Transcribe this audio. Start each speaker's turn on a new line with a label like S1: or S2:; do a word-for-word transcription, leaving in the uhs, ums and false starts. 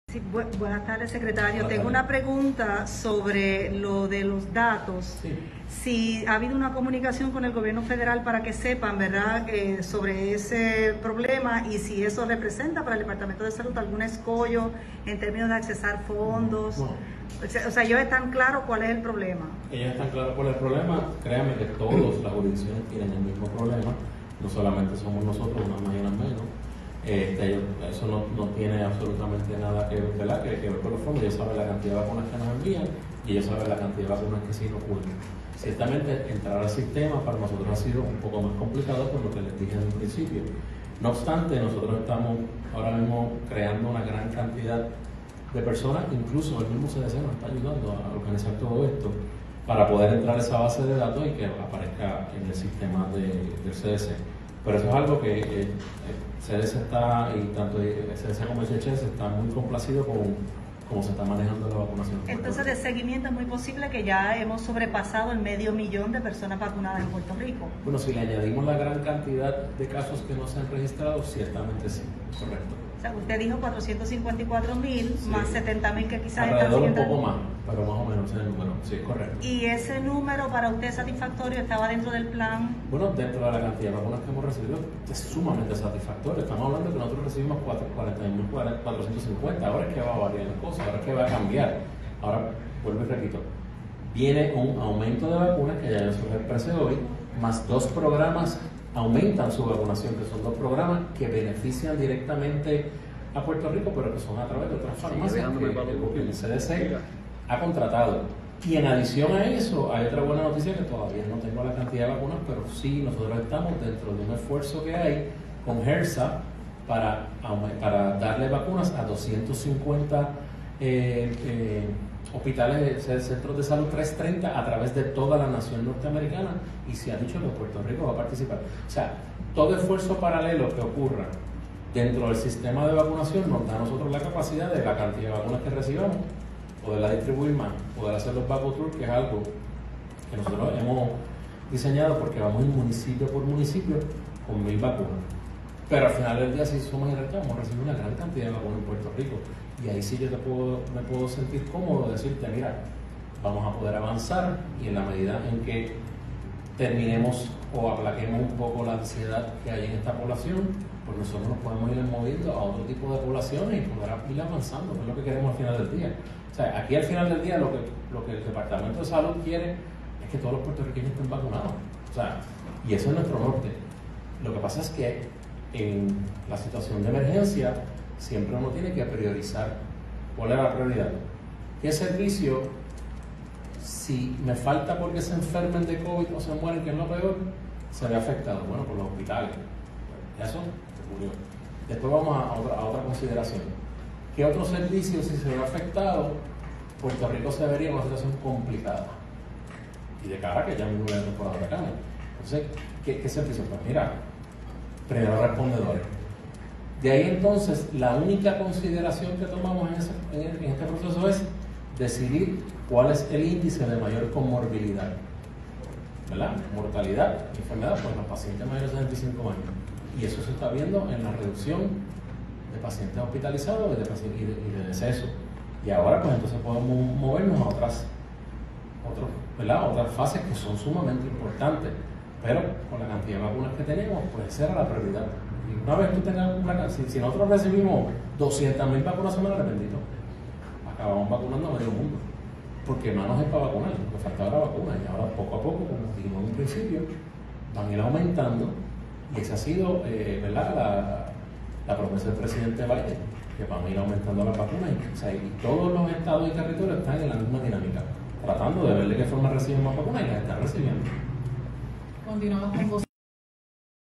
S1: Sí, bu buenas tardes, secretario.
S2: Buenas
S1: Tengo
S2: tardes.
S1: una pregunta sobre lo de los datos.
S2: Sí.
S1: Si ha habido una comunicación con el gobierno federal para que sepan, ¿verdad?, eh, sobre ese problema y si eso representa para el Departamento de Salud algún escollo en términos de accesar fondos.
S2: No.
S1: O sea, o sea, ellos están claros cuál es el problema.
S2: Ellos están claros por el problema. Créanme que todas las jurisdicciones tienen el mismo problema. No solamente somos nosotros, unas más y unas menos. Este, eso no, no tiene absolutamente nada que ver, ¿verdad? que, que ver con los fondos. Ellos saben la cantidad de vacunas que nos envían y ellos saben la cantidad de vacunas que sí nos cuelgan. Ciertamente, entrar al sistema para nosotros ha sido un poco más complicado por lo que les dije en un principio. No obstante, nosotros estamos ahora mismo creando una gran cantidad de personas, incluso el mismo C D C nos está ayudando a organizar todo esto para poder entrar a esa base de datos y que aparezca en el sistema de, del C D C. Pero eso es algo que eh, el C D C está, y tanto el C D C como el C H S está muy complacido con cómo se está manejando la vacunación.
S1: Entonces, de seguimiento es muy posible que ya hemos sobrepasado el medio millón de personas vacunadas en Puerto Rico.
S2: Bueno, si le añadimos la gran cantidad de casos que no se han registrado, ciertamente sí, correcto.
S1: O sea, usted dijo cuatrocientos cincuenta y cuatro mil,
S2: Sí.
S1: más setenta mil que quizás están
S2: Alrededor un
S1: siguiendo.
S2: poco más, pero más o menos ese es el número, sí, correcto.
S1: ¿Y ese número para usted satisfactorio estaba dentro del plan?
S2: Bueno, dentro de la cantidad de vacunas que hemos recibido es sumamente satisfactorio. Estamos hablando de que nosotros recibimos cuarenta mil cuatrocientos cincuenta. Ahora es que va a variar la cosa, ahora es que va a cambiar. Ahora, vuelvo y repito, viene un aumento de vacunas que ya yo se los expresé hoy, más dos programas aumentan su vacunación, que son dos programas que benefician directamente a Puerto Rico, pero que son a través de otras farmacias que, que el C D C ha contratado. Y en adición a eso, hay otra buena noticia que todavía no tengo la cantidad de vacunas, pero sí nosotros estamos dentro de un esfuerzo que hay con HRSA para, para darle vacunas a doscientos cincuenta eh, eh, hospitales, centros de salud trescientos treinta a través de toda la nación norteamericana, y se ha dicho que Puerto Rico va a participar. O sea, todo esfuerzo paralelo que ocurra dentro del sistema de vacunación nos da a nosotros la capacidad de la cantidad de vacunas que recibamos, poderla distribuir más, poder hacer los vacu tours, que es algo que nosotros hemos diseñado porque vamos a ir municipio por municipio con mil vacunas. Pero al final del día, si somos y restamos, vamos a recibir una gran cantidad de vacunas en Puerto Rico. Y ahí sí yo te puedo, me puedo sentir cómodo de decirte, mira, vamos a poder avanzar, y en la medida en que terminemos o aplaquemos un poco la ansiedad que hay en esta población, pues nosotros nos podemos ir moviendo a otro tipo de poblaciones y poder ir avanzando, que es lo que queremos al final del día. O sea, aquí al final del día lo que, lo que el Departamento de Salud quiere es que todos los puertorriqueños estén vacunados. O sea, y eso es nuestro norte. Lo que pasa es que en la situación de emergencia siempre uno tiene que priorizar cuál es la prioridad. ¿Qué servicio, si me falta porque se enfermen de COVID o se mueren, que es lo peor, se ve afectado? Bueno, por los hospitales. Eso se ocurrió. Después vamos a otra, a otra consideración. ¿Qué otros servicios, si se ve afectado, Puerto Rico se vería en una situación complicada? Y de cara a que ya no hubiera temporada de huracanes. Entonces, ¿qué, qué servicios? Pues mira, primero respondedores. De ahí entonces, la única consideración que tomamos en, ese, en, en este proceso es decidir cuál es el índice de mayor comorbilidad, ¿verdad? Mortalidad, enfermedad, por los pacientes mayores de sesenta y cinco años. Y eso se está viendo en la reducción de pacientes hospitalizados y de, pacientes, y de, y de decesos. Y ahora, pues entonces podemos movernos a otras, otros, ¿verdad? otras fases que son sumamente importantes. Pero con la cantidad de vacunas que tenemos, pues esa era la prioridad. Y una vez tú tengas una, si, si nosotros recibimos doscientas mil vacunas semanales, bendito, acabamos vacunando a medio mundo. Porque no nos es para vacunar, lo que faltaba era vacuna. Y ahora, poco a poco, como dijimos en un principio, van a ir aumentando. Y esa ha sido, eh, ¿verdad?, la, la promesa del presidente Biden, que van a ir aumentando las vacunas. Y, o sea, y todos los estados y territorios están en la misma dinámica, tratando de ver de qué forma reciben más vacunas, y las están recibiendo.
S3: Continuamos con vos.